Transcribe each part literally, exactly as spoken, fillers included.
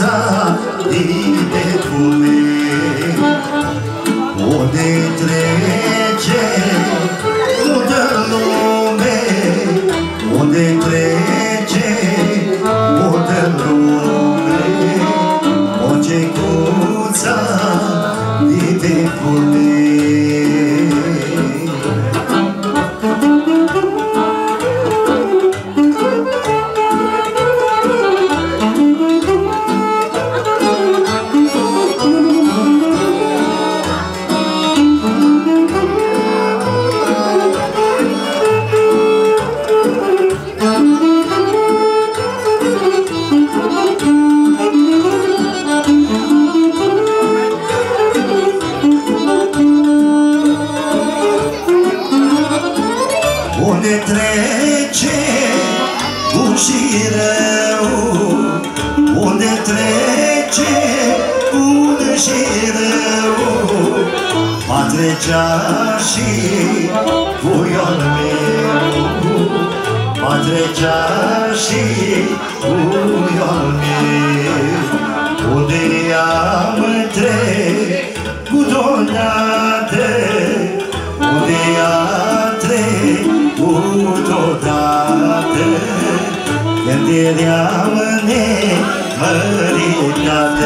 micuța din becule, unde trece multă lume, unde trece multă lume, o micuța din becule. Unde trece bun și rău, unde trece bun și rău, va trecea și puiul meu, va trecea și puiul meu. Unde am trecut odată, unde am trecut odată, când eram nemăritate.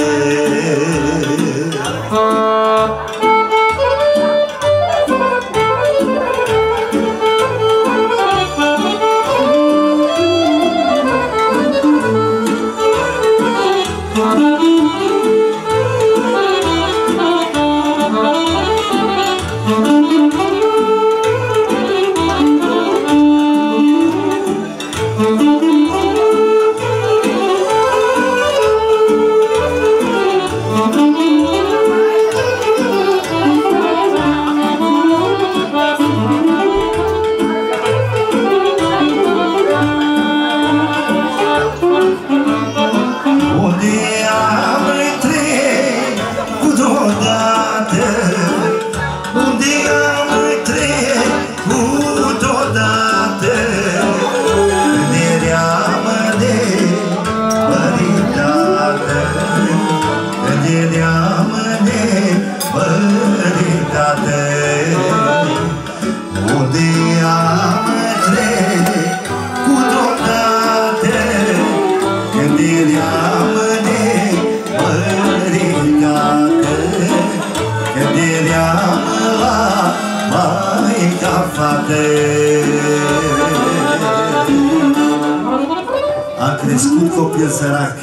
A crescut copil sărac.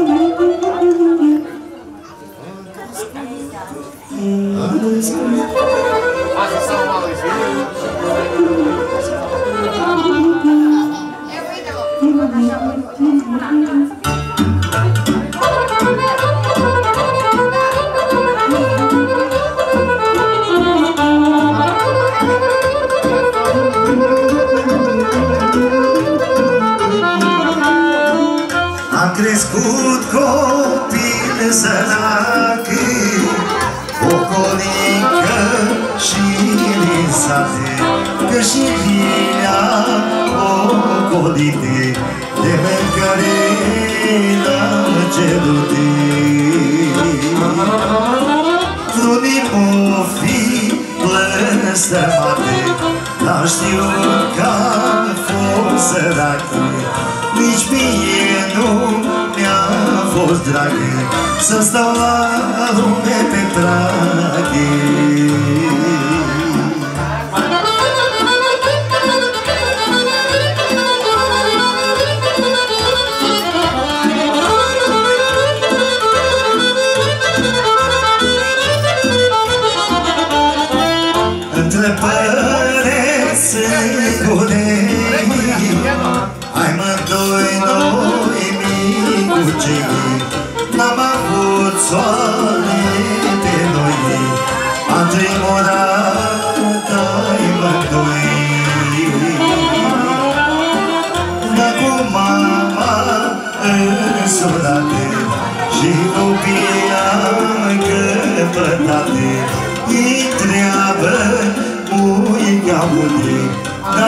A crescut. A crescut copil sărac, ocolică și risate, că și vinea ocolite, de mâncare n-am cerute. Frunii-mi-o fi blăstămate, n-am știut că-am fost sărac, nici mie nu mi-a fost dragă să stau la lume pe traghe. Între păreți sângulei, amândoi noi micucei, n-am avut soare pe noi, am tremurat amândoi. Cu mama însurate și copiii am căpătate, îi treabă muica unde, dar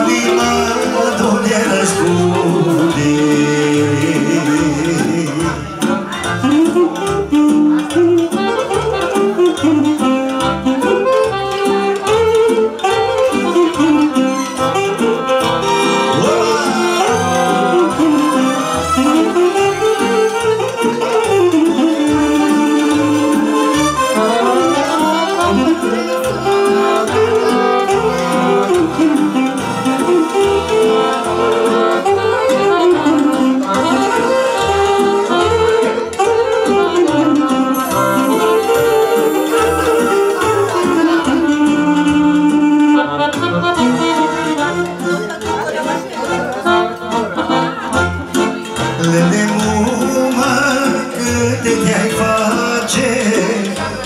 nimănul ne răspunde.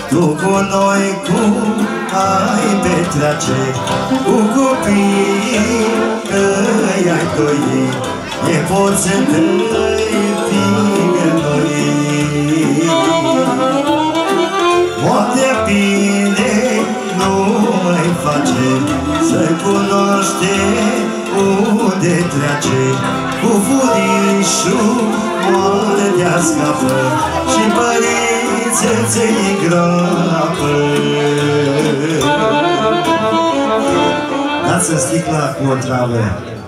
Tu cu noi cum ai petrece, cu copiii că-i ai doi, nepoții tăi tingănoi. Moarte bine nu mai face să cunoaște unde trece, cu furișul moare de-a scapă și părinții ți-i groapă. Dați-mi sticla cu o travă.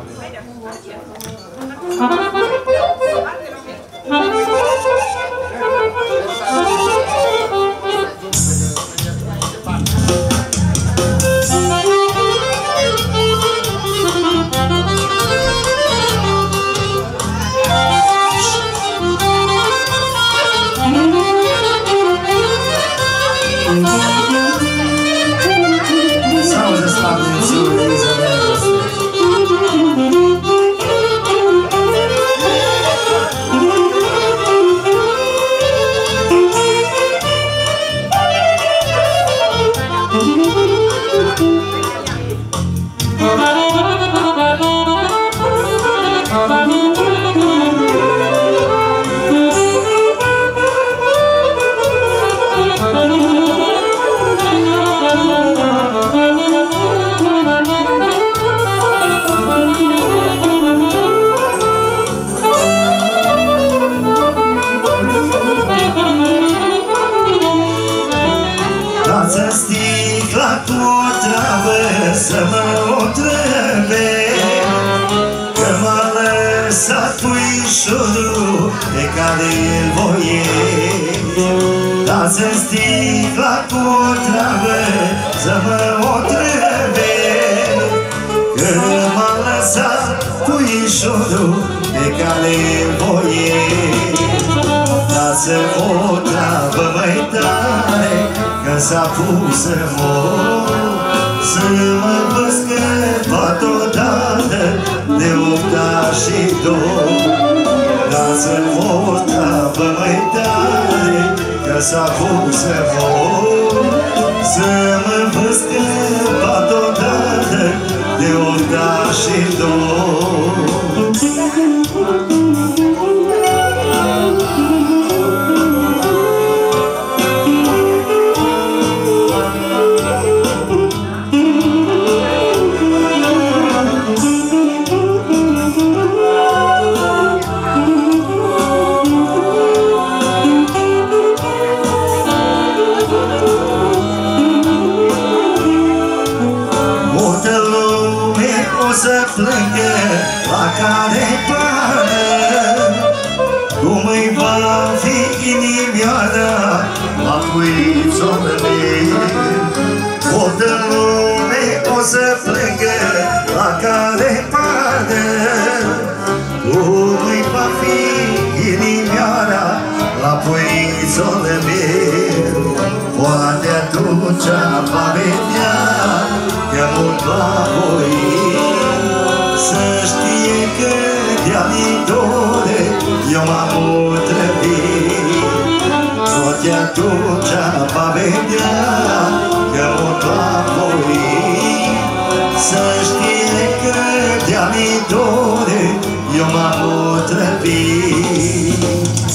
Să mă otrăvesc, că m-a lăsat puișorul pe care îl voiesc. Dați-mi sticla cu o travă să mă otrăvesc, că m-a lăsat puișorul pe care îl voiesc. Dați-mi o travă mai tare, că s-a pus să mor, să mă văd scăpat odată de opt și doi. Dați-mi o travă mai tare, că s-a pus să mor, să mă văd scăpat odată de opt și doi. Plângă la care pară, cum îi va fi inimioara la puițul meu. O de lume o să plângă la care pară, cum îi va fi inimioara la puițul meu. Poate atunci va vedea că mult va voi, să știe că de-a mi dore eu m-am otrăvit. Poate atunci va vedea că mult va voi, să știe că de-a mi dore eu m-am otrăvit.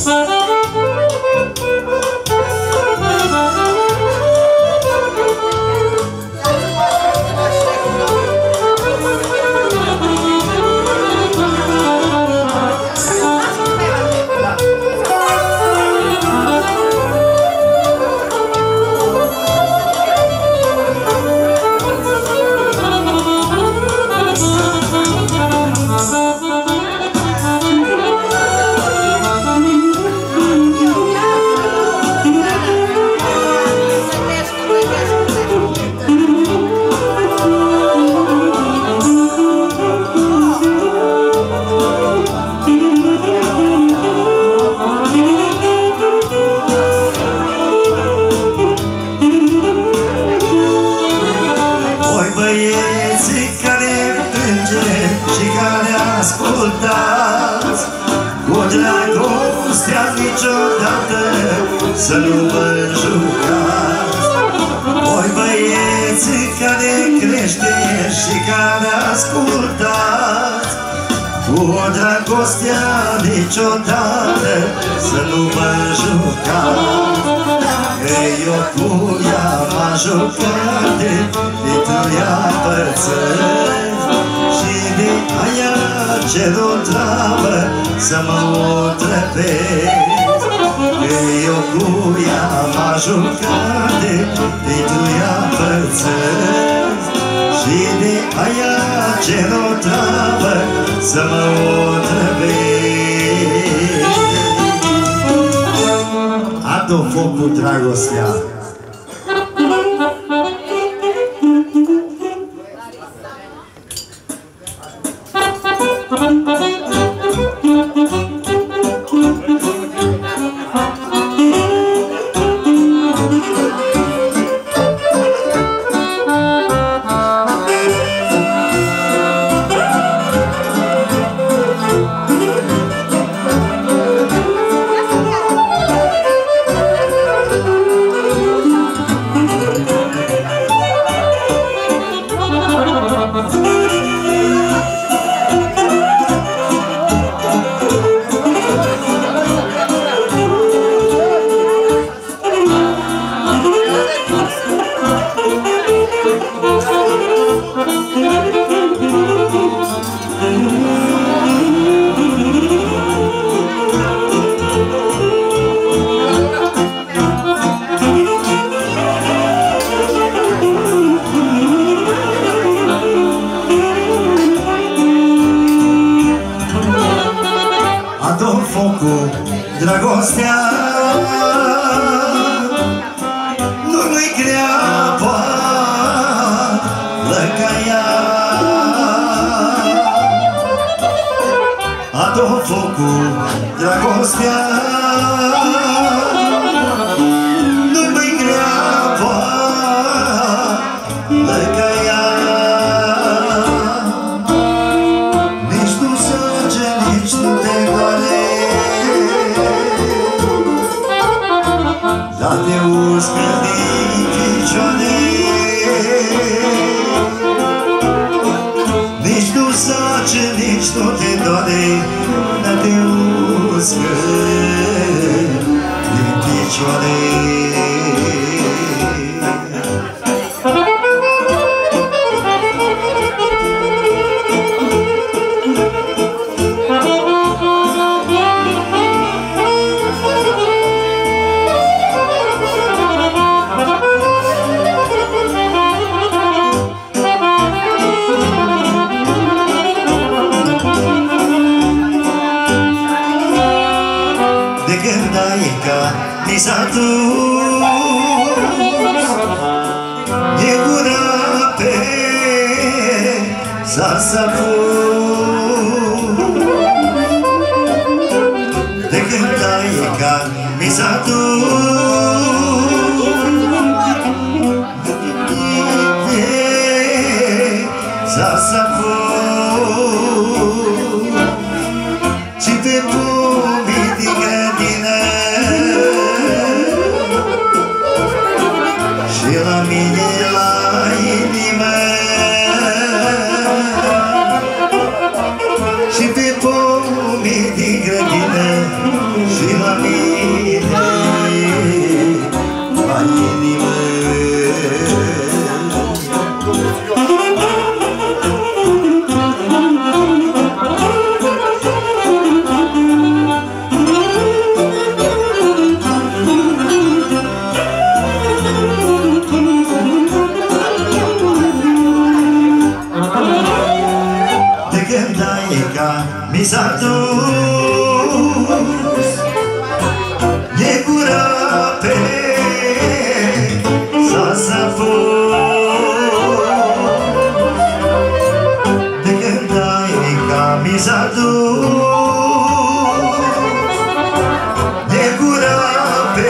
ascultați, cu dragostea niciodată să nu vă jucați. care ascultați, cu dragostea niciodată să nu mă jucați. Că eu cu ea m-am jucat, pentru ea pățesc, și de aia cer-o travă să mă otrăvesc. Că eu cu ea m-am jucat, pentru ea pățesc, și de aia cer-o travă să mă otrăvesc. Adu foc cu dragostea. Dragostea nu-i greapă lăcaia. Adu focul, dragostea nu-i greapă lăcaia. Nici nu sânge, nici nu te doare, dar te uscă din picioare. Nici nu zace, nici nu te doare, dar te uscă din picioare. Mi s-a dus de gura pe s-a saput. De când ai ca mi s-a dus s-a saput, și pe pomii din grădină și la mine la inimă, și pe pomii din grădină și la mine la inimă. Mi s-a dus de gura pe s-a saput. De când Danica mi s-a dus de gura pe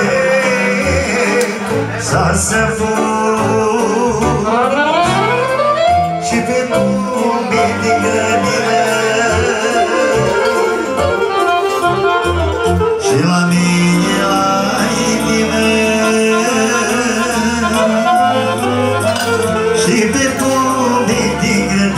s-a saput, și pe pomii din grădină și la mine la inimă, și pe pomii din grădină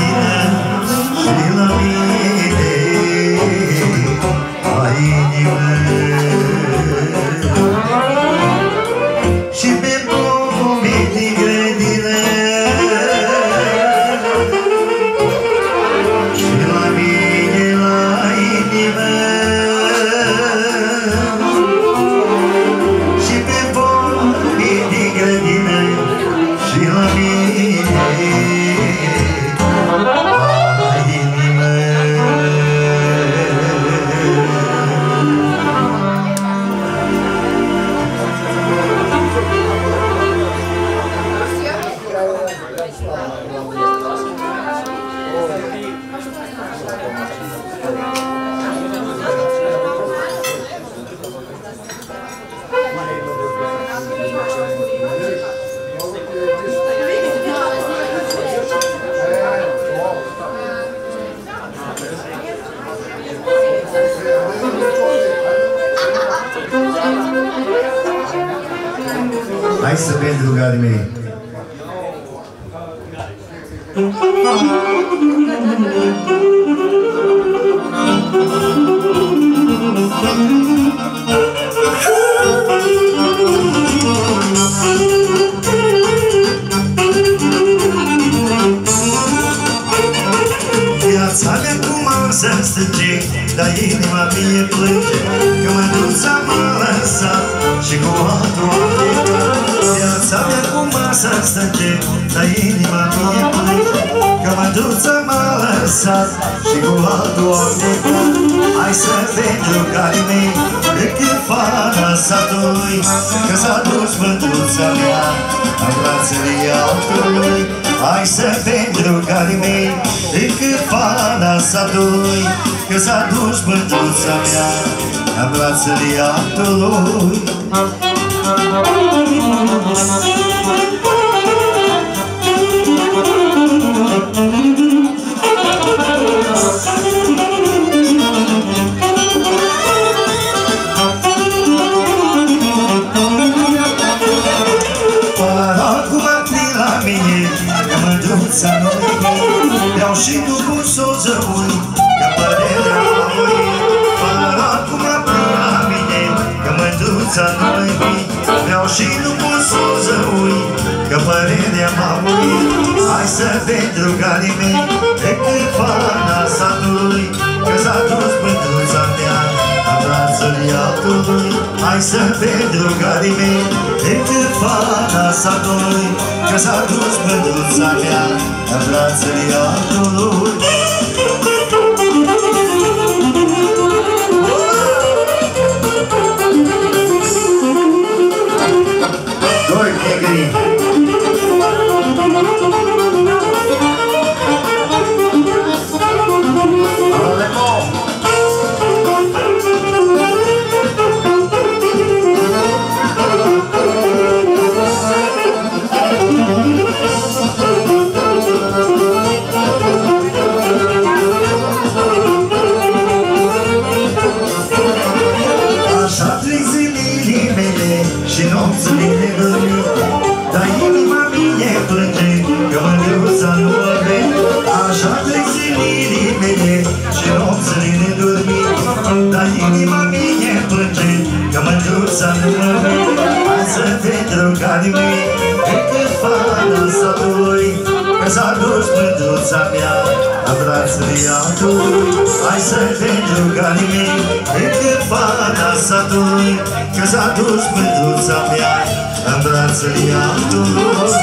Hai să vezi, drugarii mei. Viața mea cum am să stânge, dar inima mie plânge, că mândruța m-a lăsat și cu altul am plecat. Viața mea cum am să stânge, dar inima mie plânge, că mândruța m-a lăsat și cu altul am plecat. Hai să vezi, drugarii mei, cât fata satului, că s-a dus mândruța mea în brațele altului. Hai să vezi, drugarii mei, cât fata satului, că s-a dus mândruța mea în brațele altului. Mândruța nu-i vreau și nu cum s-o zăui, că părerea m-a murit. Fără acum plin la mine, că mândruța nu-i vreau și nu cum s-o zăui, că părerea m-a murit. Hai să vezi, drugarii mei, decât fana satului, că s-a dus mândruța mea la brațele altului. Hai să vezi, drugarii mei, decât fana satului, că s-a dus mândruța mea în brațele altului. Doi negri. Hai să vezi, drugarii mei, decât fana satului, că s-a dus mândruța mea în brațele altului. Hai să vezi, drugarii mei, decât fana satului, că s-a dus mândruța mea în brațele altului.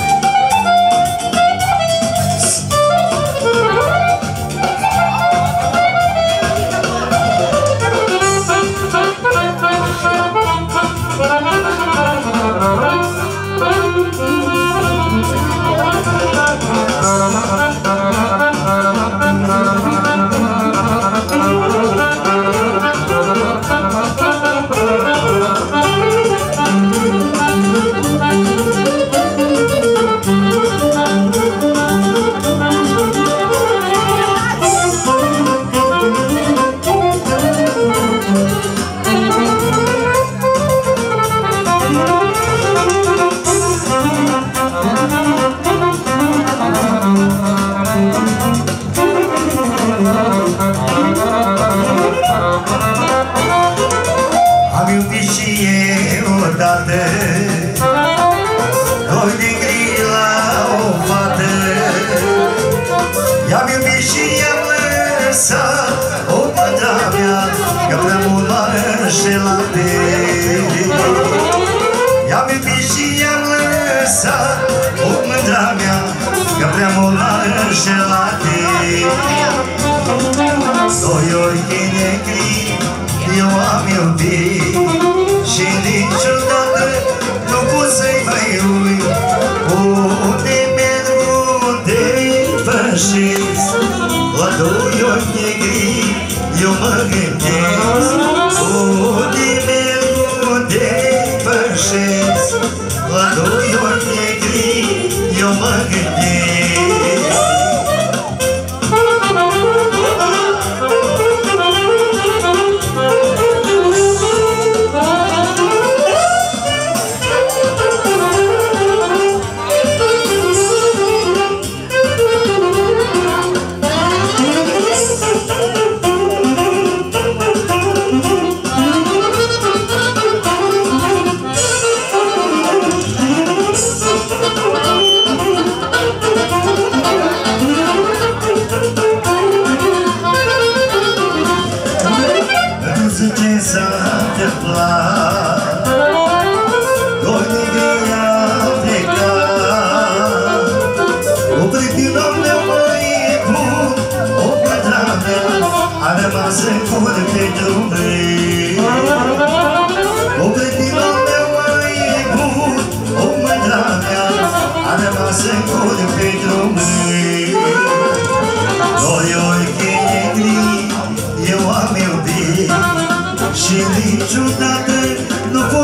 I-am iubit și i-am lăsat o mândra mea, că prea mult m-a înșelat. Doi ochi negri eu am iubit și niciodată nu pot să-i mai uit. Unde merg, unde-i pășesc, la doi ochi negri eu mă gândesc. Unde merg, unde-i pășesc, la doi ochi negri eu mă gândesc.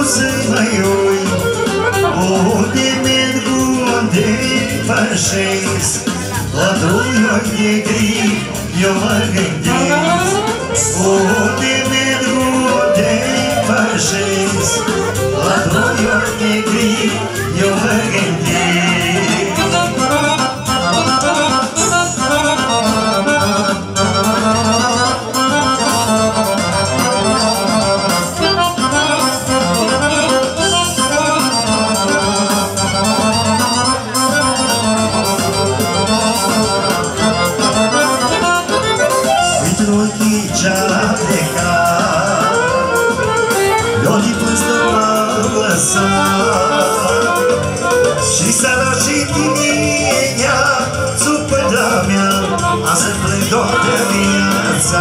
să-i mai ui, unde merg, unde pășesc, la doi ochi de gri, eu mă gândesc. Unde merg, unde pășesc, la doi ochi de gri, eu mă gândesc. Și săracii timienea, supăra mea, azi plâng toată viața.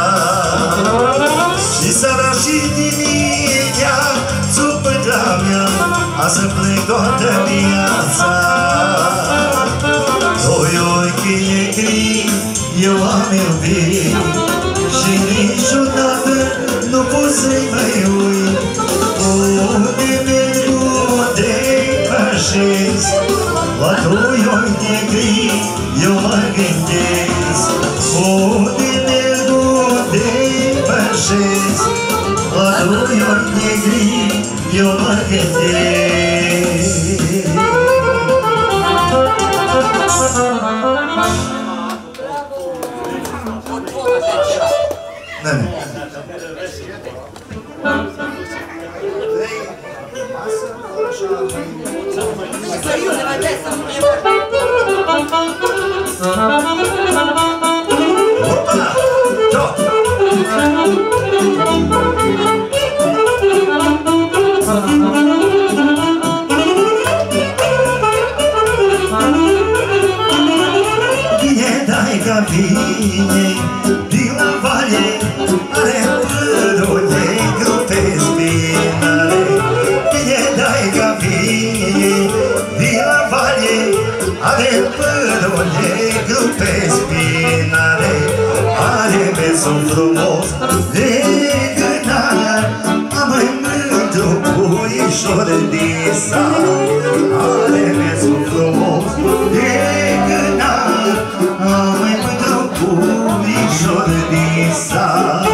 Și săracii timienea, supăra mea, azi plâng toată viața. Doi ochi negri eu am iubit și niciodată nu pot să-i mai uit. Unde merg, unde pășesc, la doi ochi negri eu mă gândesc. Unde merg, unde pășesc, la doi ochi negri eu mă gândesc. Nene. Bine dai ca vine din la vale, are părul negru pe spinare. Bine dai ca vine din la vale, are părul negru pe spinare. Are besul frumos de gânar, am-i mândru puișor de sal. Are besul frumos de gânar, am-i mândru puișor de sal.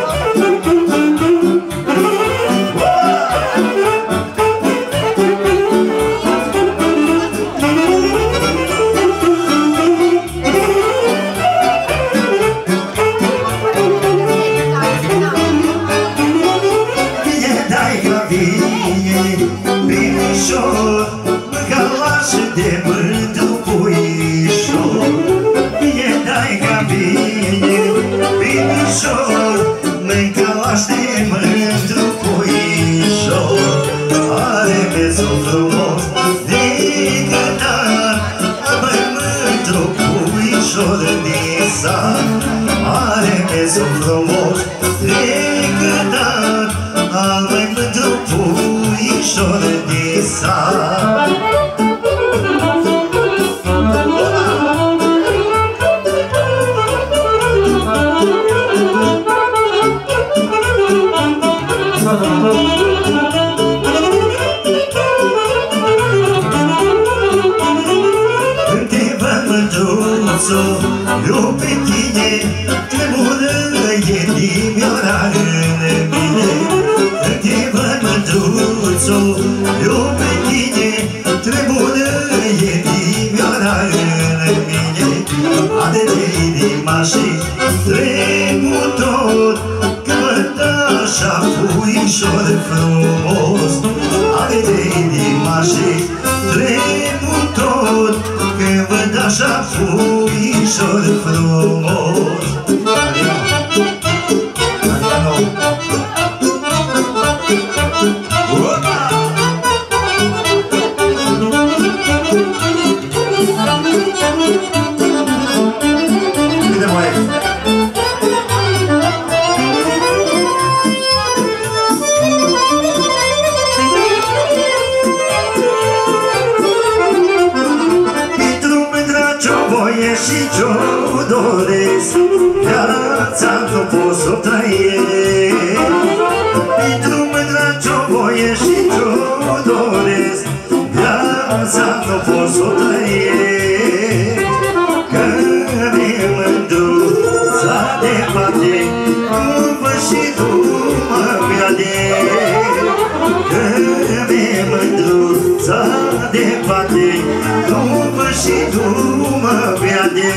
De mândru puișor, bine dai ca bine, binișor, mâncălaș de mândru puișor. Are besul frumos de gânar, am-i mândru puișor de sat. Are besul frumos de gânar, am-i mândru puișor de sat. Eu pe tine tremură inimioara în mine. Când te văd, mândruțo, eu pe tine tremură inimioara în mine. Ade de inima și tremur tot, că văd așa puișor frumos. Ade de inima și tremur tot, că văd așa puișor frumos. Și ce-o doresc, viața nu pot să o trăiesc. Pentru mândra ce-o voie și ce-o doresc, viața nu pot să o trăiesc. Că mi-e mândruța de poate, după și tu mă pierde. Că mi-e mândruța de poate, după și tu mă pierde.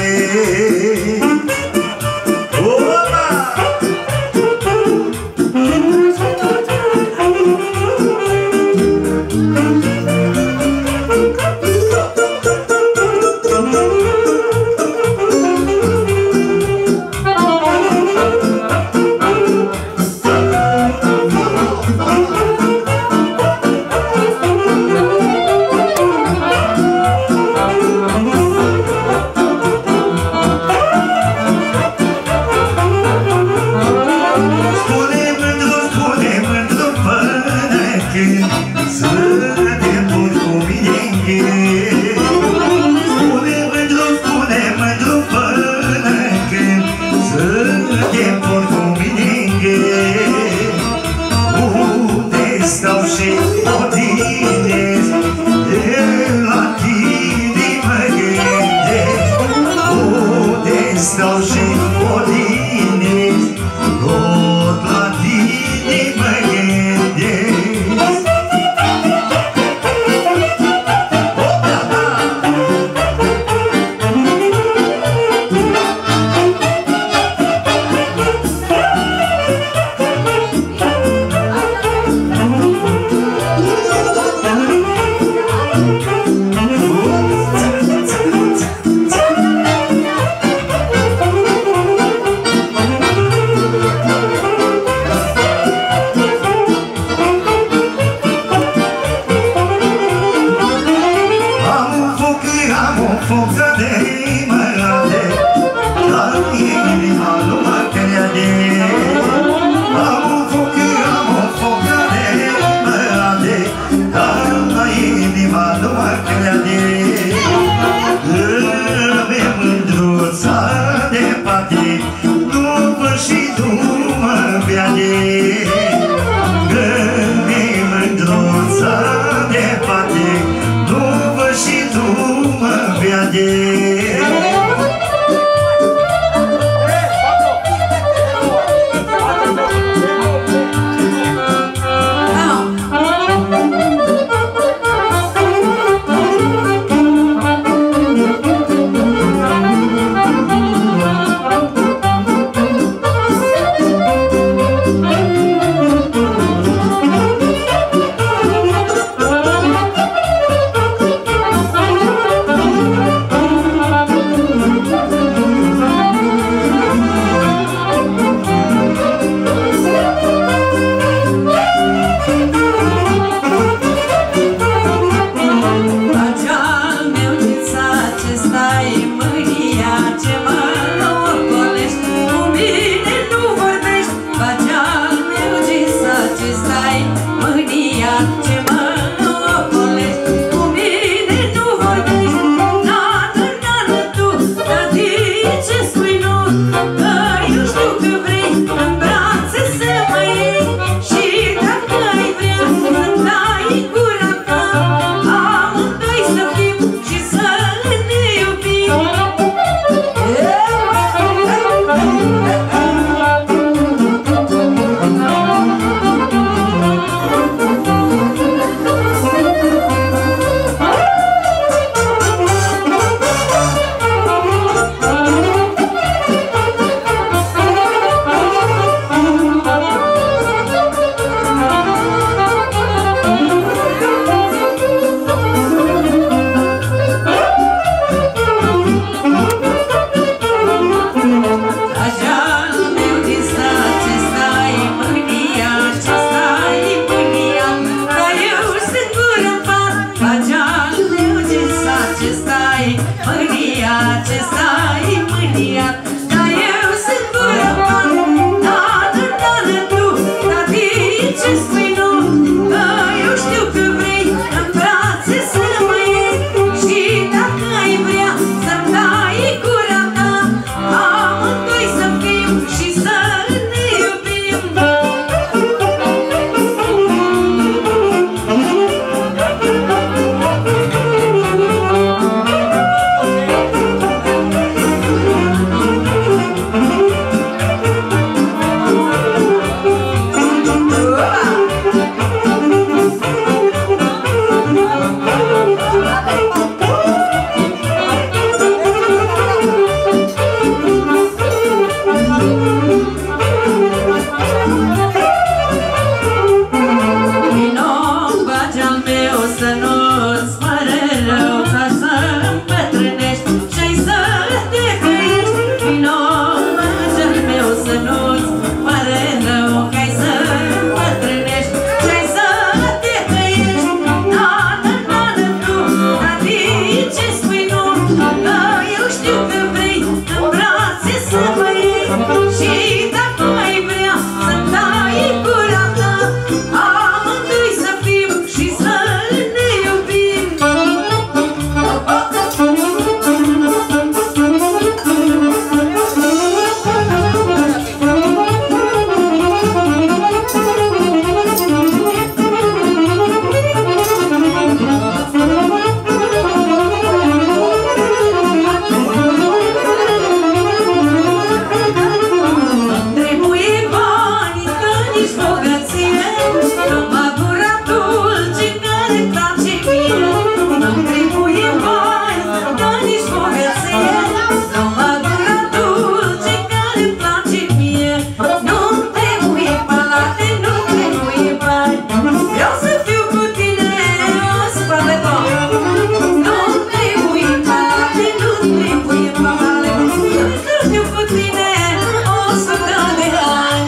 Vreau să fiu cu tine, o să facă tot. Nu trebuie palate, nu trebuie palate. Să fiu cu tine o sută de ani.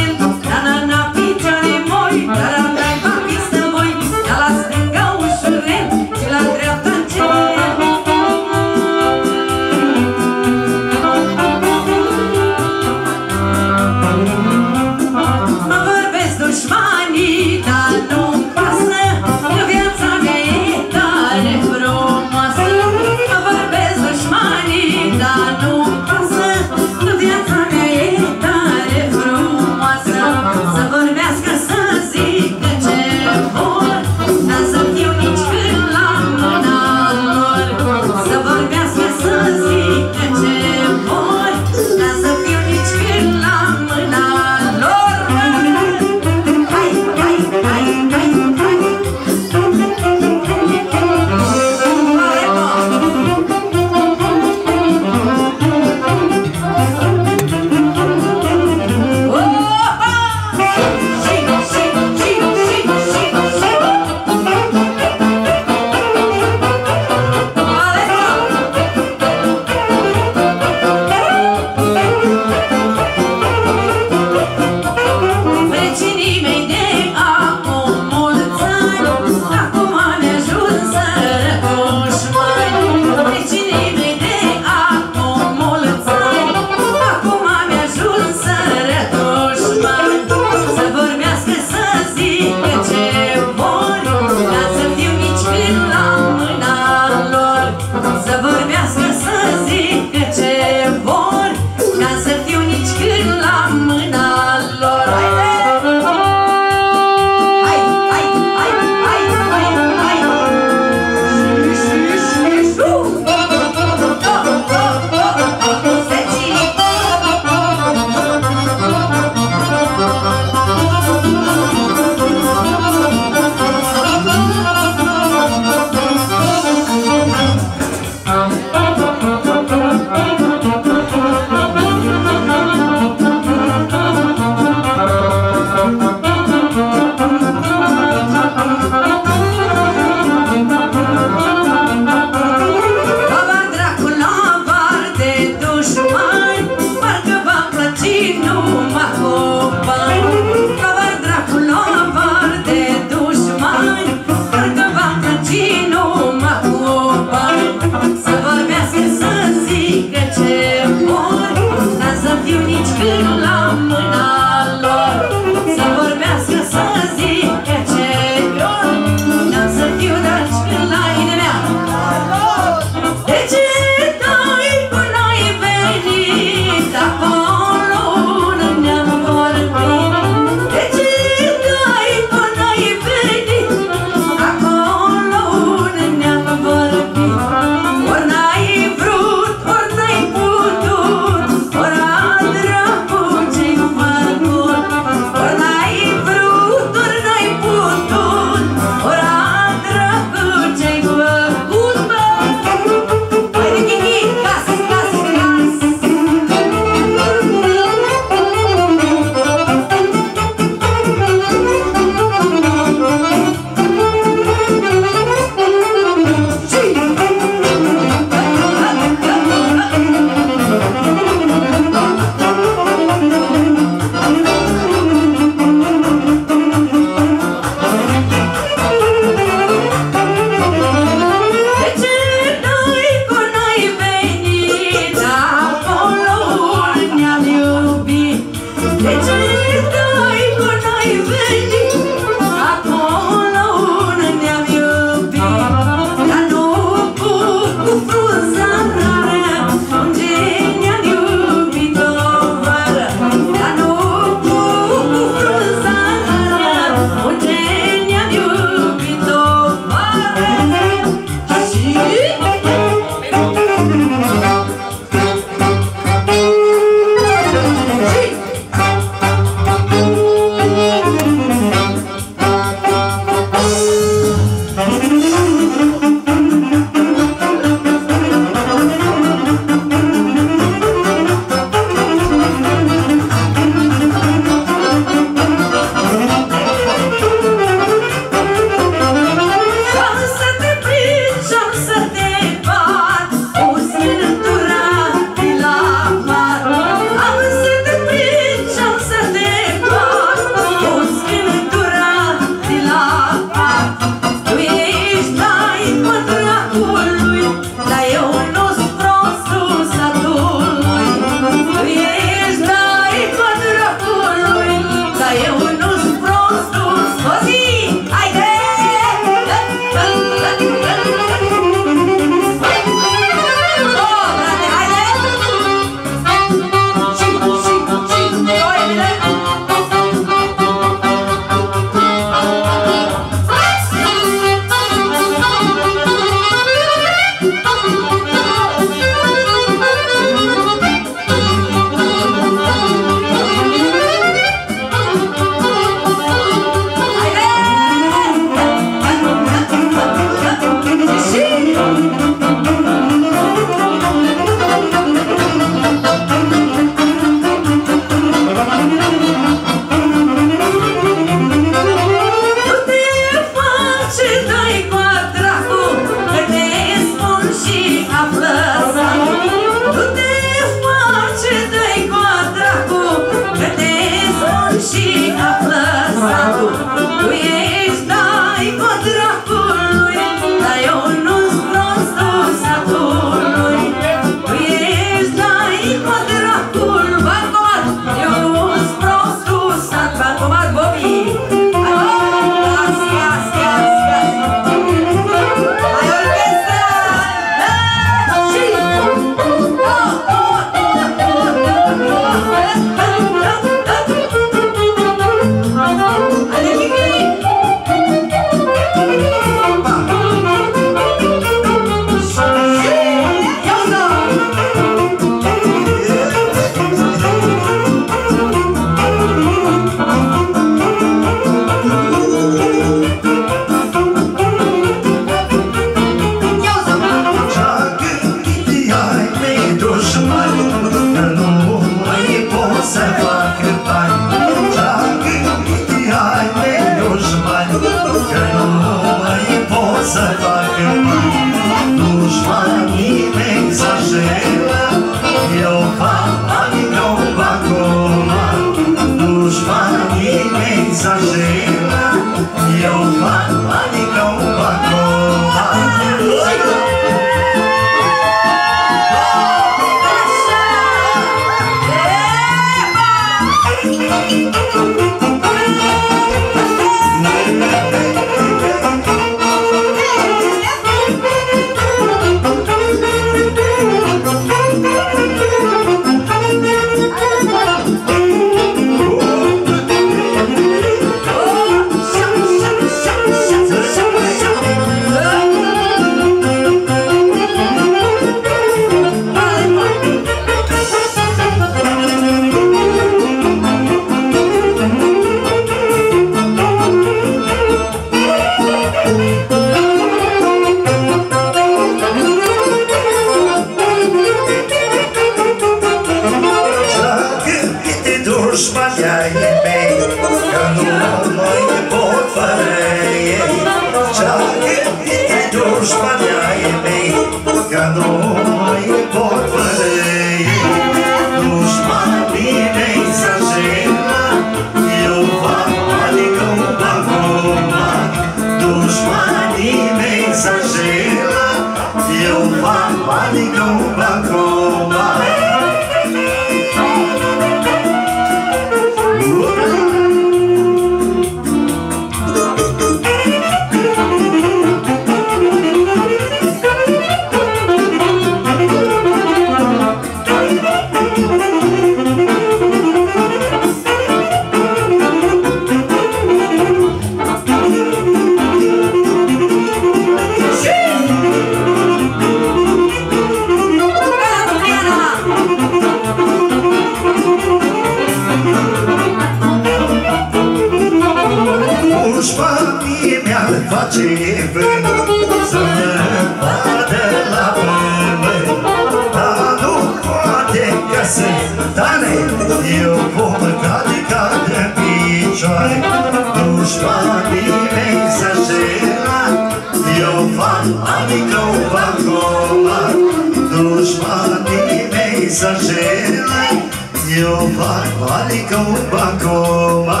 acasă, tale, eu vom cade ca de picioare. Dușmanii mei s-așela, eu fac adică un bacoma. Dușmanii mei s-așela, eu fac adică un bacoma.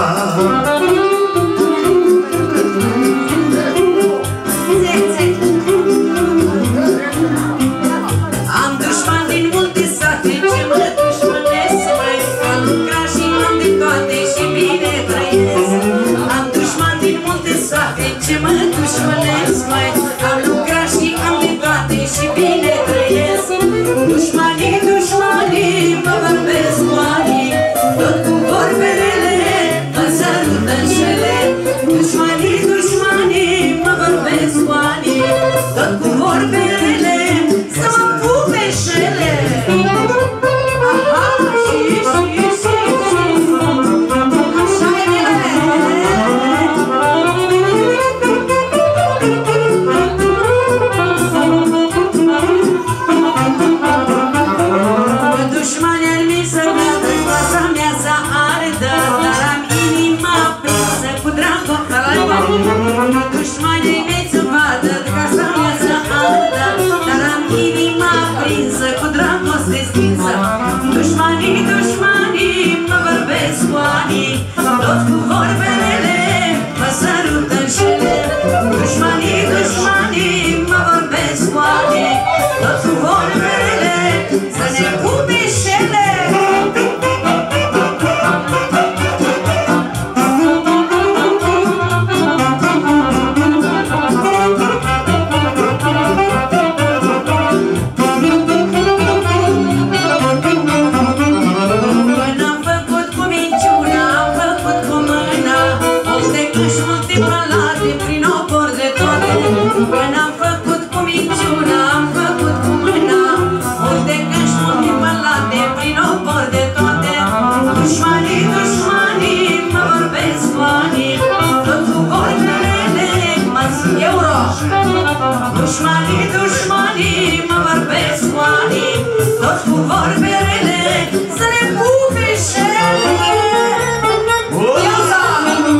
Am dușman din multe sate ce mă dușmănesc, mai am lucrat și am de toate și bine trăiesc. Am dușman din multe sate ce mă dușmănesc, mai am lucrat și am de toate și bine trăiesc. Dușmanii, dușmanii mă vorbesc cu ani, tot cu vorbele mă sărută în șele. Dușmanii, dușmanii mă vorbesc cu ani, tot cu vorbele să mă pupe șele. Aha, și, și, și, și așa e bine. Dușmanii ar mi să vadă, casa mea să ardă, dar am inima prinsă cu dragoste. Dușmanii mei să vadă, casa mea să ardă, dar am inima prinsă cu dragoste stinsă. Dușmanii, dușmanii mă vorbesc cu ani, tot cu vorbele mă sărută în șele. Dușmanii, dușmanii mă vorbesc cu ani, tot cu vorbele să ne pupe șele. Dușmanii, dușmanii mă vorbesc cu ani, tot cu vorbele să ne pupe șele. Iauza!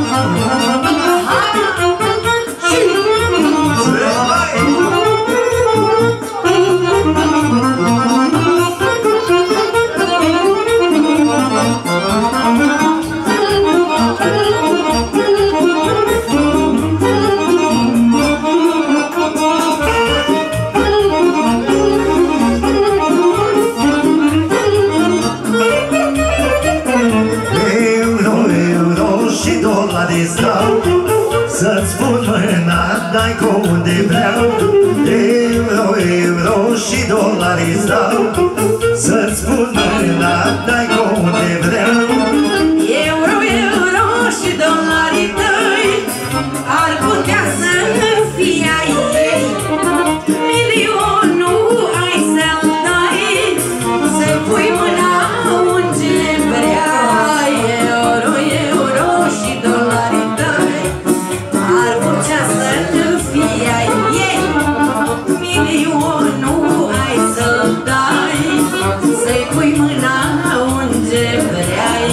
Să-ți spun mâna, dai cu unde vreau. Euro, euro și dolari îți dau. Să-ți spun mâna, dai cu unde vreau. Euro, euro și dolari tăi ar putea să fie ai ei. Milionul ai să-l dai, să-i pui mâna unde vrei. Euro, euro și dolari tăi ar putea să fie ai ei. Milionul ai să-l dai, să-i pui mâna unde vrei.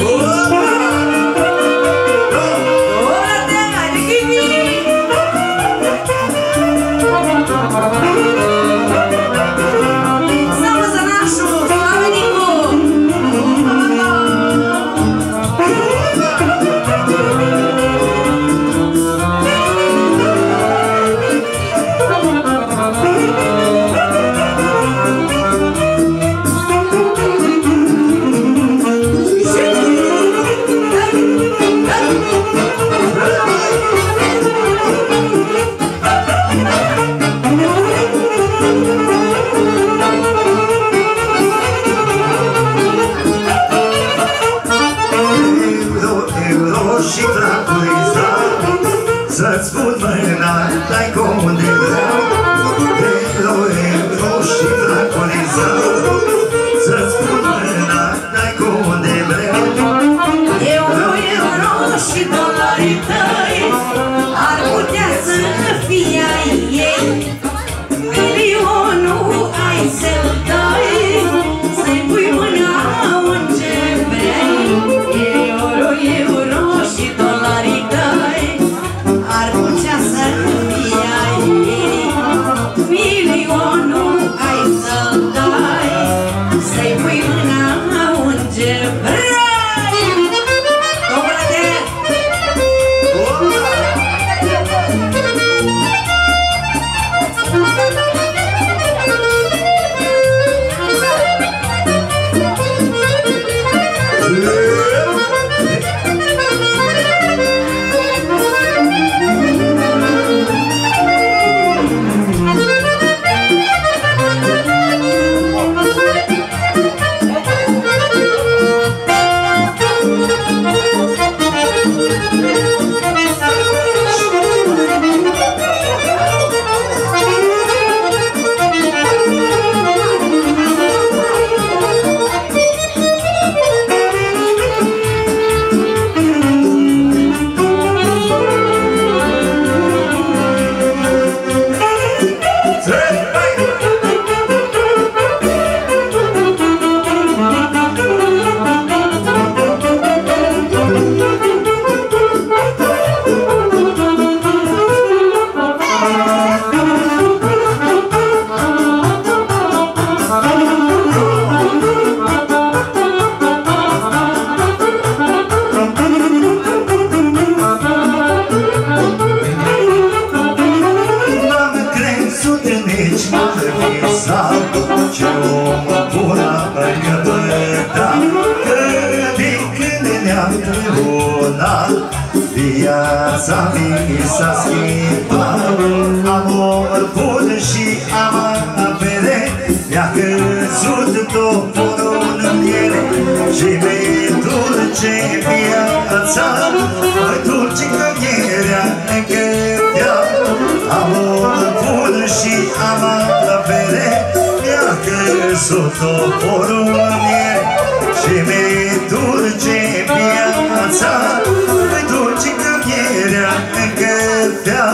să-i pui mâna unde vrei. Cobra-te! Viața mi s-a schimbat, amor bun și amabere, mi-a căzut toporul în ele și mi-e dulce viața, mă dulce cămierea încă ea. Amor bun și amabere, mi-a căzut toporul în ele și mi-e dulce viața, mă dulce cămierea încă ea.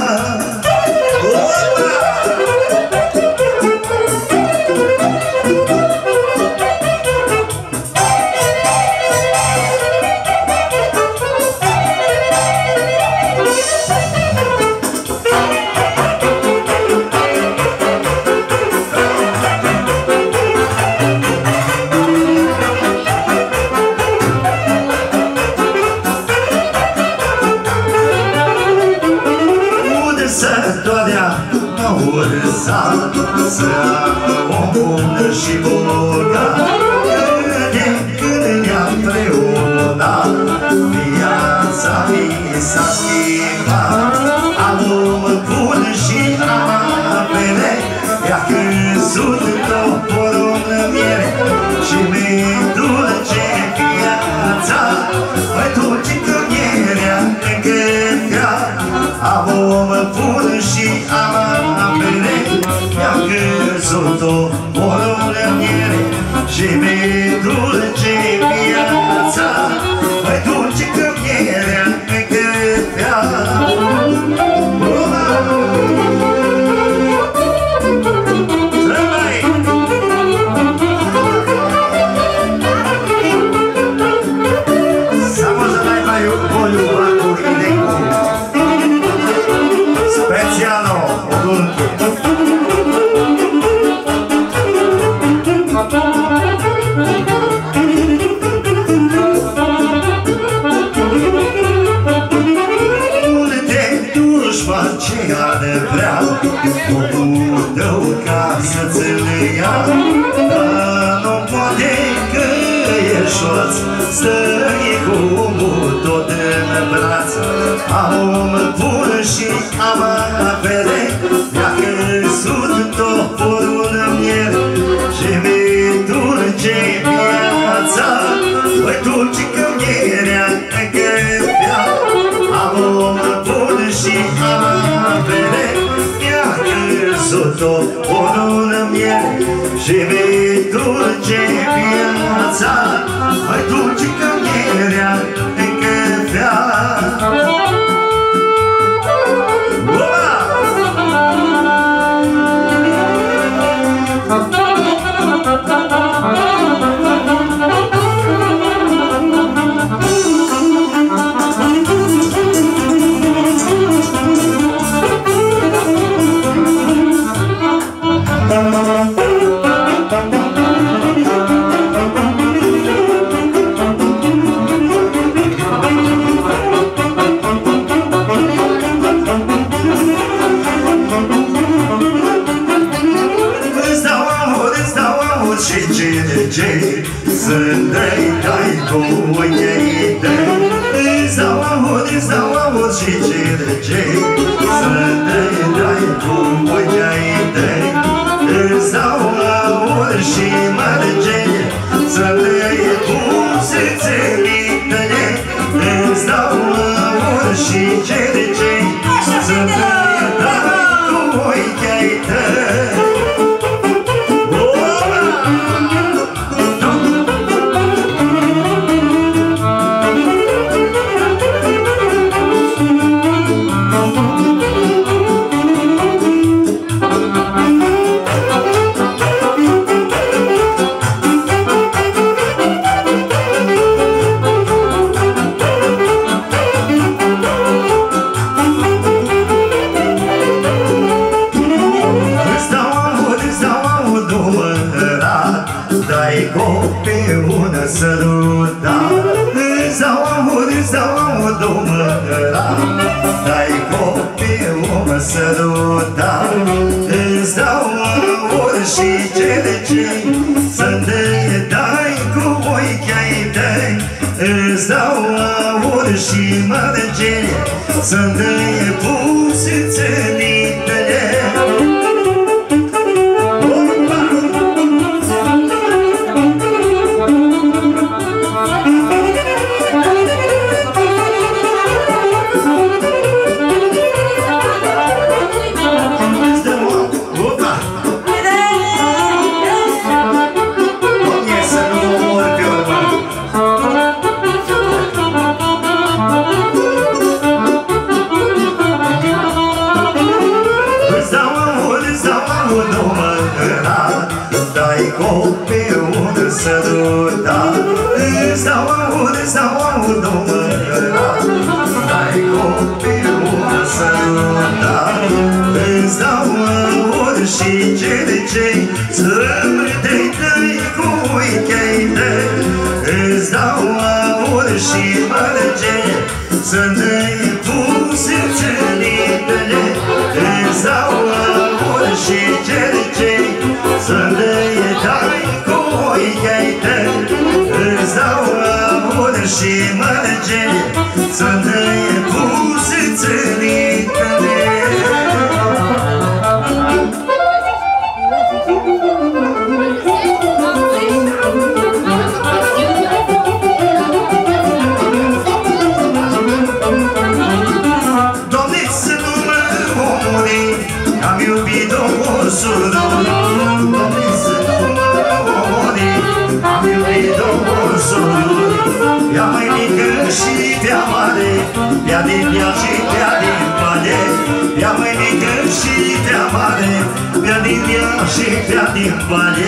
Să am o bună și bogat, de când ne-am preunat, viața mi s-a schimbat. Am om bun și amabere, mi-a căzut toporul în miere și mi-e dulce viața, mă dulce cămierea încă ea. Am om bun și amabere, mi-a căzut toporul în miere și mi-e dulce viața, mă dulce cămierea încă ea. Omul tău ca să-ți-l ia, dar nu poate că e șoț, stă-i cu omul tot în braț. Am om bun și amabere, mi-a căzut toporul în miere și mi-e dulce viața, mă dulce cămierea încă ea. Am om bun și amabere, mi-a căzut toporul în miere și mi-e dulce viața, mă dulce cămierea încă ea. să-mi dai cu ochii tăi. Îți dau aud, îți dau aud și ce de ce, să-mi dai cu ochii tăi. Îți dau aud și merge, să-mi dai cu sâțelitele. Îți dau aud și ce de ce, să-mi dai cu ochii tăi. Săruta, îți dau amor, îți dau amor, domnăra. Dai copil, mă săruta, îți dau amor și cele ce să-mi dai cu ochii tăi. Îți dau amor și merge, să-mi dai pusițelitele. Săruta, îți dau aud, îți dau aud, domnăra. Dai copilul săruta, îți dau aud și ce de ce, să-mi dai cu ochii tăi. Îți dau aud și merge, să-mi dai pusițelitele. Îți dau aud și ce de ce, să-mi dai cu ochii tăi. Îți dau amor și merge, să-mi dai pusițelitele. Doamne, să nu mă omori, am iubit-o o sură. Doamne, să nu mă omori, am iubit-o o sură. Ea mai mică și prea mare, ea din ea și ea din mare. Ea mai mică și prea mare, ea din ea și ea din mare.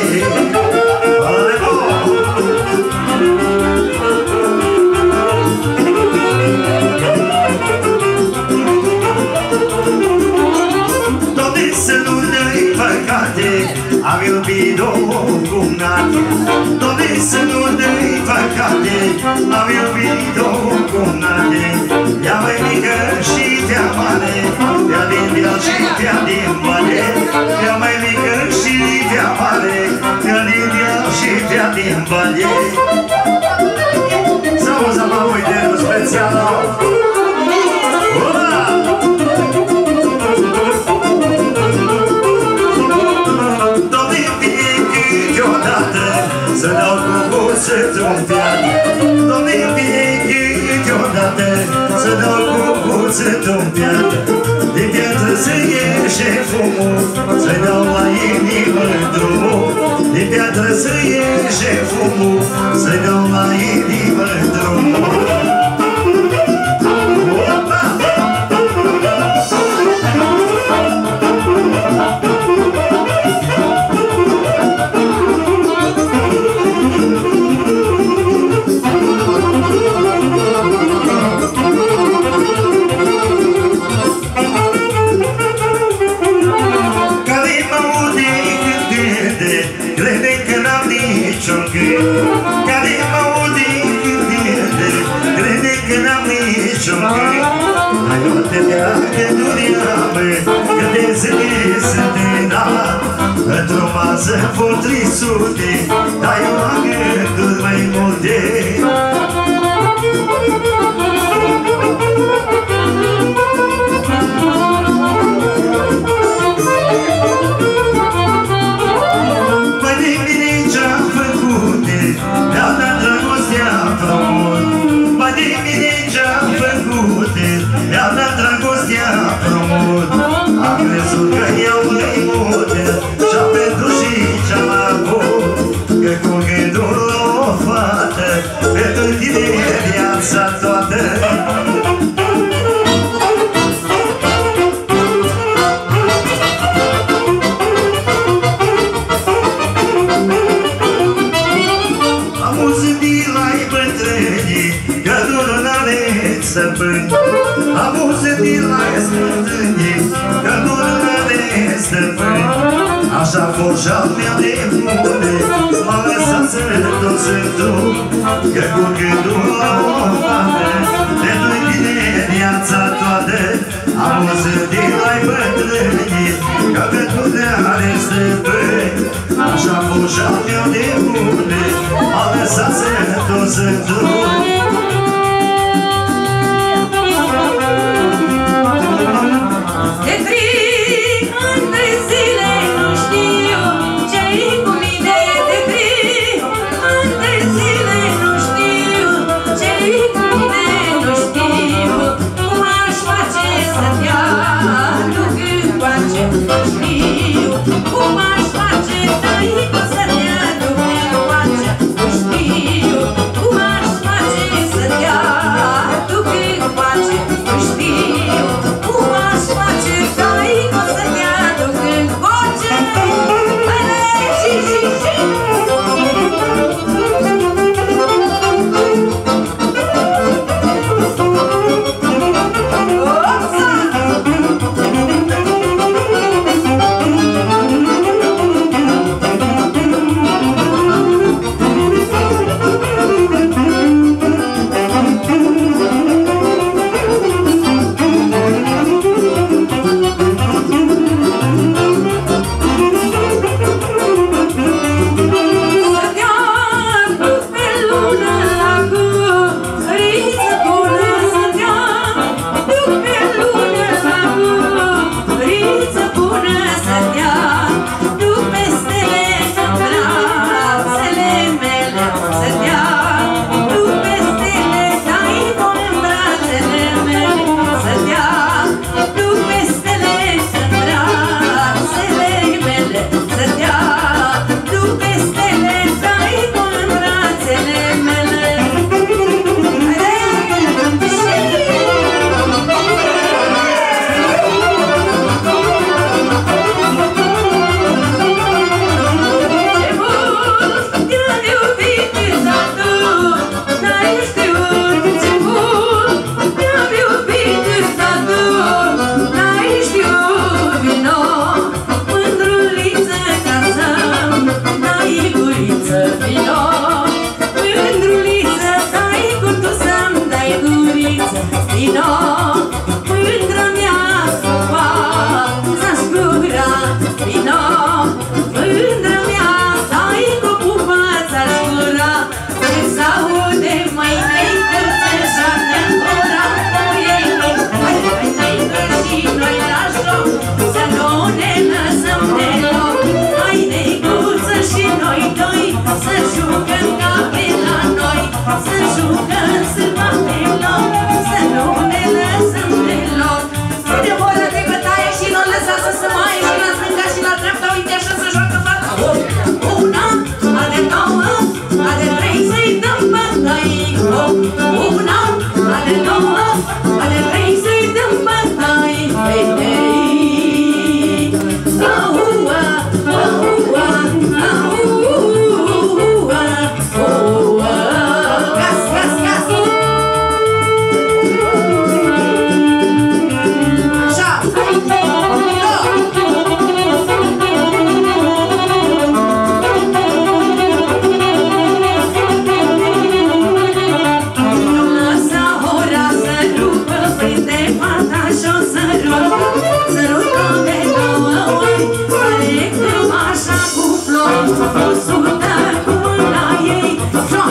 Doamne, să nu dai păcate, am iubit-o cumnate. Doamne, să nu dai păcate, am iubit-o cumnate. Ea mai mică și ea mare, ea din ea și ea din mare. Ea mai mică și ea mare, ea din ea și ea din mare. Să-auzi, mă, uite, o specială. Să dau cu buțetul piat. Doamne, vine câteodată, să dau cu buțetul piat. Din piatră să ieșe fumul, să-i dau la inimă drumul. Din piatră să ieșe fumul, să-i dau la inimă drumul. Care mă aude când vede, crede că n-am nici-o gând. Hai, o te dea de duria mea, că de zile sunt în ala. într-o masă vor trei sute, dar eu am gânduri mai multe. Mai de bine ce-am făcute, mi-au dat dragostea frumos. Mai de bine ce-am făcute, mi-au dat dragostea frumos. Am crezut că iau mai multe, și-am pentru și ce-am avut, că cu gândul la o fată, pentru tine viața toată. Am auzit la-i bătrânii, că nu n-are stăpâni. Am auzit la-i bătrânii, că nu n-are stăpâni. Așa forja mea de bune, m-a lăsat să tot să-mi că cu gândul la o fată, pentru tine viața toată. Am auzit la-i bătrânii, că nu n-are stăpâni. Așa forja mea de bune, m-a lăsat să tot să-mi de trei ani de zile nu știu ce-i cu mine. De trei ani de zile nu știu ce-i cu mine. Nu știu cum aș face să-ți aduc încoace. Nu știu cum aș face, tăică, să-ți aduc încoace. Nu știu cum aș face să-ți aduc încoace. Nu știu cum aș face, tăică, să-ți aduc încoace. Și, și, și să jucăm, să jucăm, să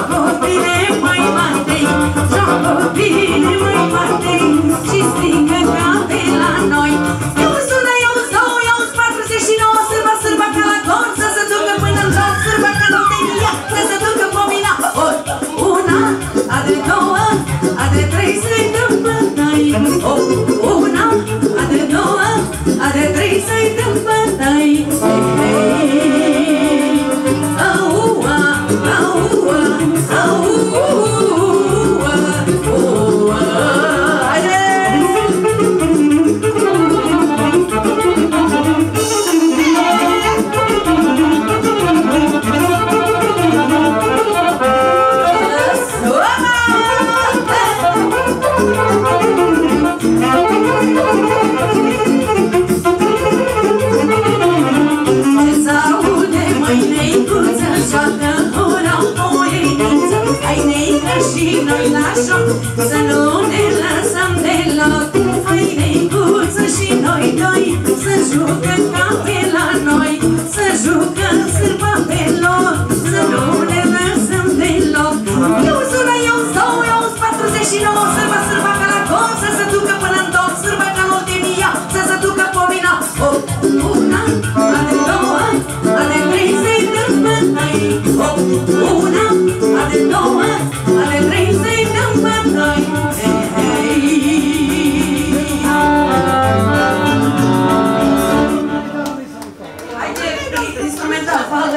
joacă bine, mai matei, joacă bine, mai matei, și strigă ca pe la noi. Eu sună, eu zău, eu patruzeci și nouă, sârba, sârba ca la gol, să se ducă până în joc, sârba ca loteria, să se ducă pomina. Ori una, a de două, a de trei, să-i dăm bătai. Ori una, a de două, a de trei, să-i dăm bătai. Aua, aua, aua, aua, haide! Să nu ne lăsăm deloc. Hai, neicuță, și noi doi să jucăm ca pe la noi, să jucăm sârba pe loc, să nu ne lăsăm deloc. Eu sună, eu zău, eu patruzeci și nouă, sârba, sârba ca la gol, să se ducă până în tot, sârba ca loteria, să se ducă pomina. O, una, a de două, a de trei, să-i dăm bătai. O, una, a de două, a de trei, să-i dăm bătai. Instrumental, fale!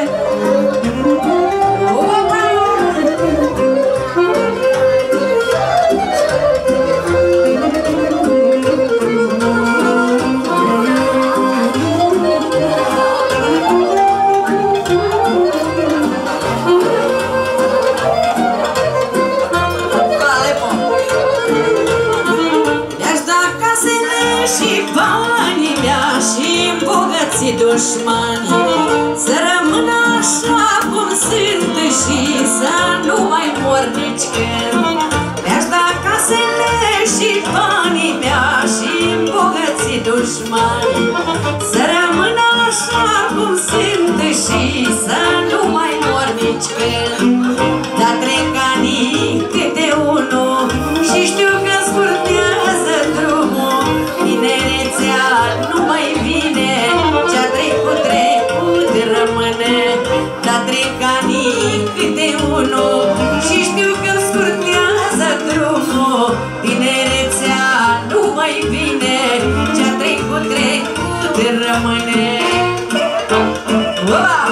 Dușmanii să rămână așa cum sunt și să nu mai mor nici când. Mi-aș da casele și banii mea și îmbogăți dușmanii să rămână așa cum sunt și să nu mai mor nici când. Dar trec ani câte unul și știu că scurtează drumul, tinerețea nu mai vine, ce-a trecut, trecut rămâne. Dar trec ani câte unul și știu că scurtează drumul, tinerețea nu mai vine, ce-a trecut, trecut rămâne. Wow!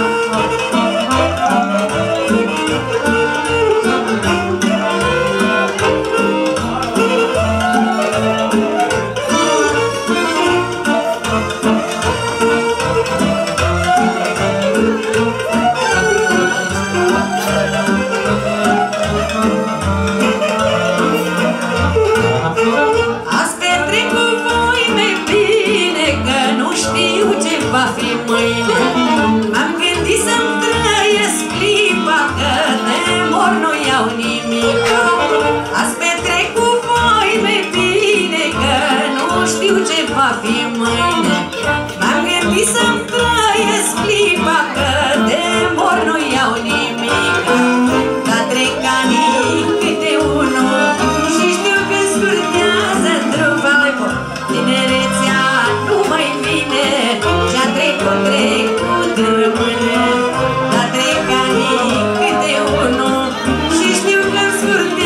M-am gândit să-mi trăiesc clipa, că de mor nu iau nimic. Azi petrec cu voi mai bine, că nu știu ce va fi mâine. M-am gândit să-mi trăiesc clipa, că de mor nu iau nimic. Dar trec ani câte unul și știu că scurtează drumul, tinerețea nu mai vine, ce-a trecut, trecut rămâne. Dar trec ani câte unul și știu că scurtează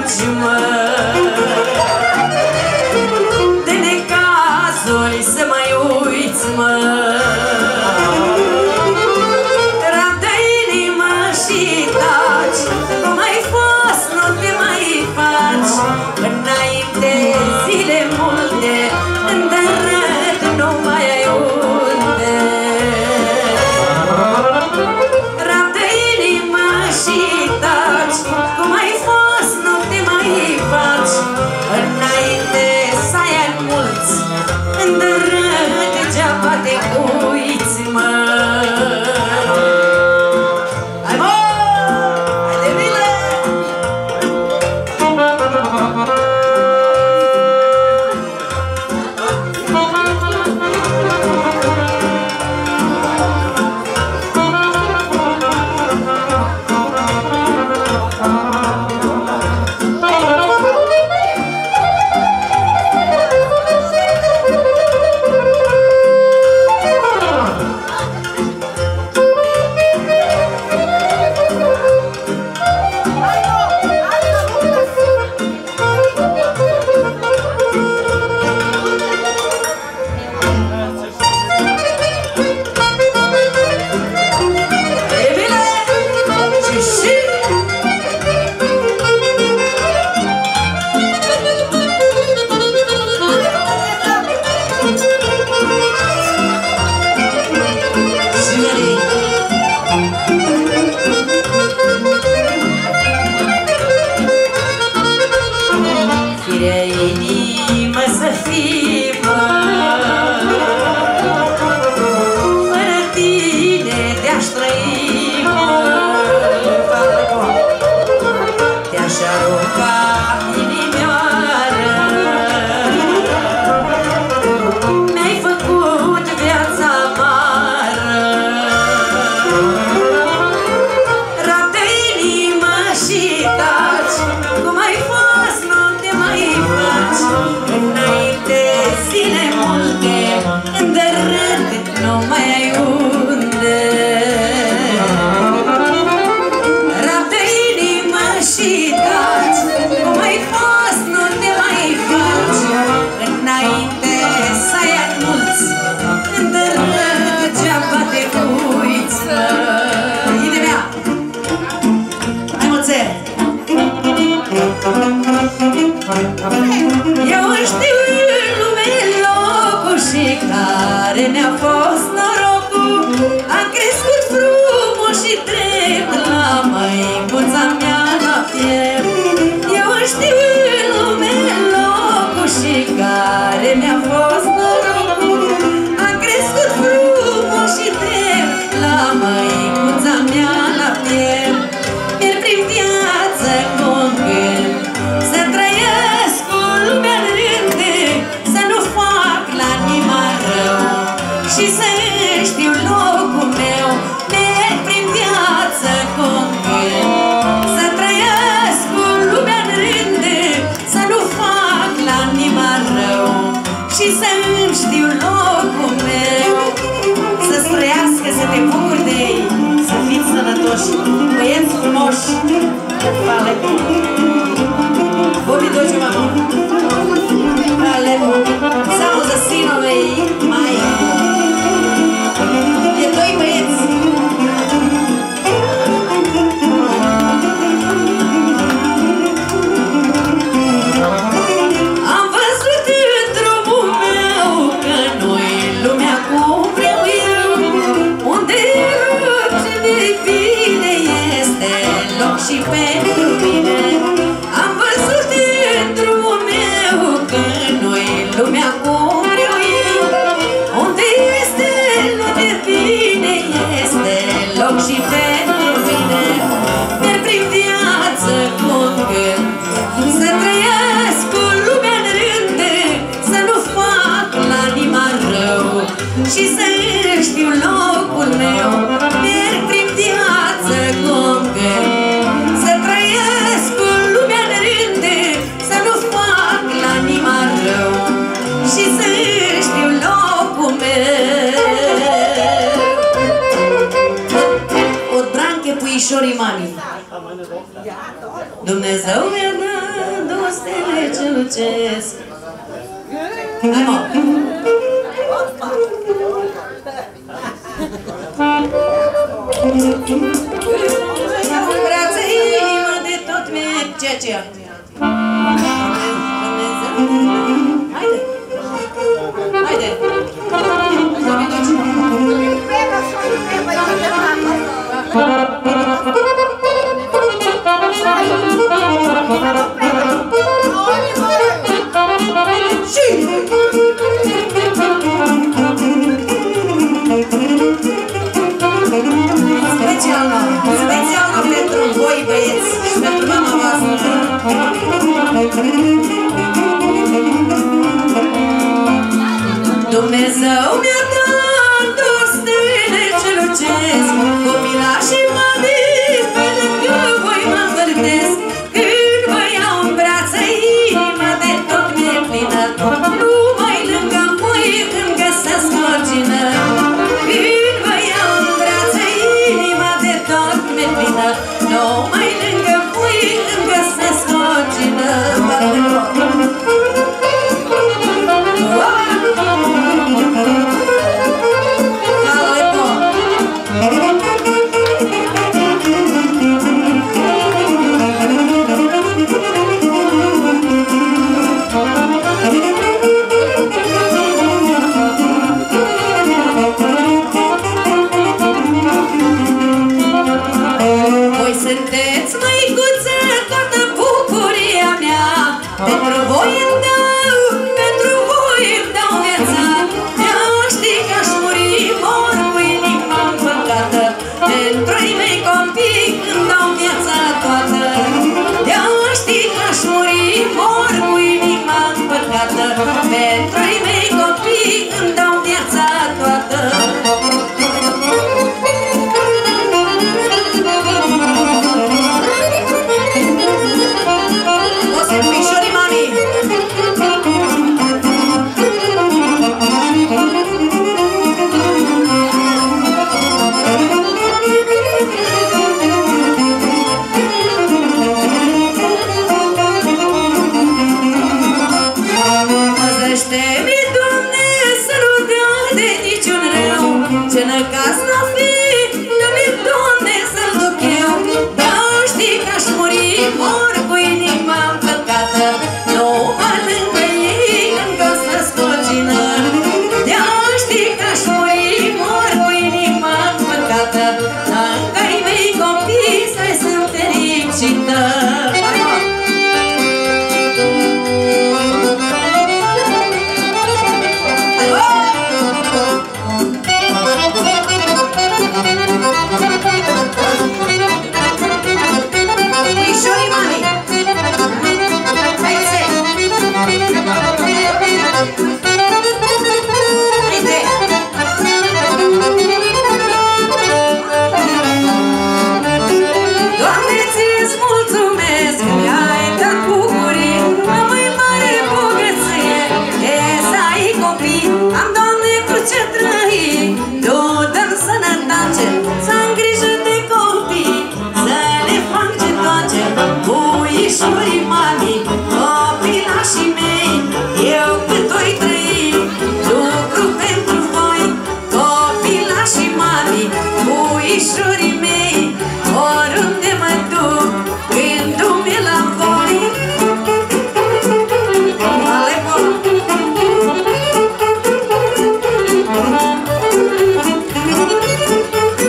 fugi, mă. De necazuri să mai uiți, mă. Rabdă inima și taci, cum ai fost, nu te mai faci. Înainte zile multe, îndărât nu mai ai unde. Rabdă inima și taci, cum ai fost, nu te mai faci. Înainte să ai ani mulți, îndărât degeaba te uiți, mă. Hai, mă! Hai de bine! Firea inimă să fii, mă. Fără tine te-aș trăi, mă. Te-aș arunca inimioară. Mi-ai făcut viața amară. Rabdă inima și taci, cum ai fost, nu te mai faci. Înainte zile multe, îndărât nu mai ai unde. Rabdă inima și taci, cum ai fost, nu te mai faci. Înainte să ai ani mulți, îndărât degeaba te uiți, mă. Inimea! Hai, mulțe! Eu știu în lume locul și care mi-a fost norocul. Am crescut frumos și drept la măicuța mea la piept. Eu știu în lume locul și care mi-a fost norocul. Am crescut frumos și drept la măicuța mea la piept. Merg prin viață cu un gând să trăiesc cu lumea în rânde, să nu fac la nimeni rău și să știu locul meu. Merg prin viață cu un gând să trăiesc cu lumea în rânde, să nu fac la nimeni rău și să știu locul meu. Să-ți trăiască, să te bucuri de ei, să fiți sănătoși, băieți frumoși. Fale. Vodi dođu mamo. Hvala lepo. Samo za sinove i majku. Je to i băieți. Am văzut în drumul meu că nu-i lumea cum vreau eu, unde rog ce de bine este loc și pentru mine. Am văzut în drumul meu că nu-i lumea cum vreau eu, unde este loc de bine este loc și pentru mine. Merg prin viață cu un gând să trăiesc cu lumea în rânde, să nu fac la nimeni rău și să știu locul meu. Merg prin viață cu un gând să trăiesc cu lumea în rânde, să nu fac la nimeni rău și să știu locul meu. Od Branche Puișorii Mami. Dumnezeu mi-a dat stele ce lucesc. Hai mă! Brață inima de tot merg, ceea ce haide! Haide! Specială, specială pentru voi băieți și pentru mama voastră. Dumnezeu mi-a dat două stele ce lucesc, copilașii mă dit, pe lângă voi mă învârtesc. Când vă iau în brață, inima de tot mi-e plină, numai lângă voi îmi găsesc margină. Când vă iau în brață, inima de tot mi-e plină, numai lângă voi îmi găsesc margină. Voi sunteți măicuță, toată bucuria mea, pentru voi îmi dau, pentru voi îmi dau viața. Eu știi că aș muri, mor cu inima împăcată, pentru-i mei copii îmi dau viața toată. Eu știi că aș muri, mor cu inima împăcată, pentru-i mei copii îmi dau viața toată. Păzește-mi, Doamne, să nu dea de niciun rău, ce năcaz n-a fi, dă-mi, Doamne, să-l duc eu. Dar știi că aș muri, mor cu inima împăcată, numai lângă ei îmi găsesc o gină. Dar știi că aș muri, mor cu inima împăcată, lângă-i mei copii să-i sunt fericită. Doamne, ți-ți mulțumesc, mi-ai dat bucurii, la mai mare bogăție e să ai copii. Am, Doamne, cu ce trăi, Tu dă-mi sănătate, să am grijă de copii, să le fac ce toate, puișorii mami, copilașii mei, eu cât voi trăi, lucru pentru voi, copilașii mami, puișorii mei, oriunde mă duc, gândul-mi la voi.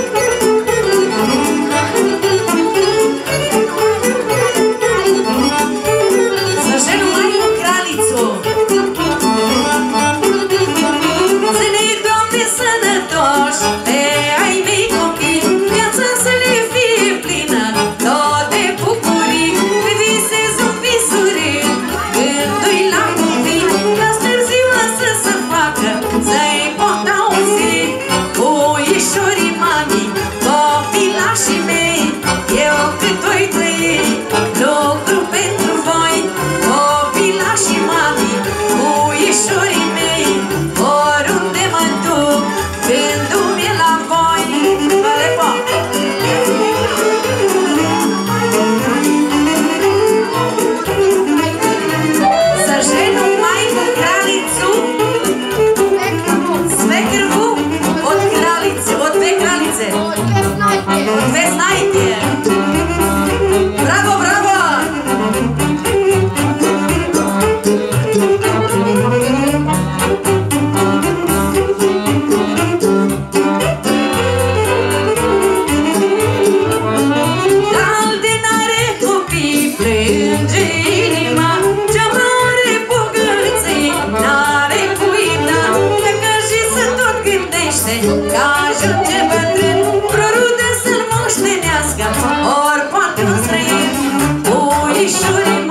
Ale Verișoare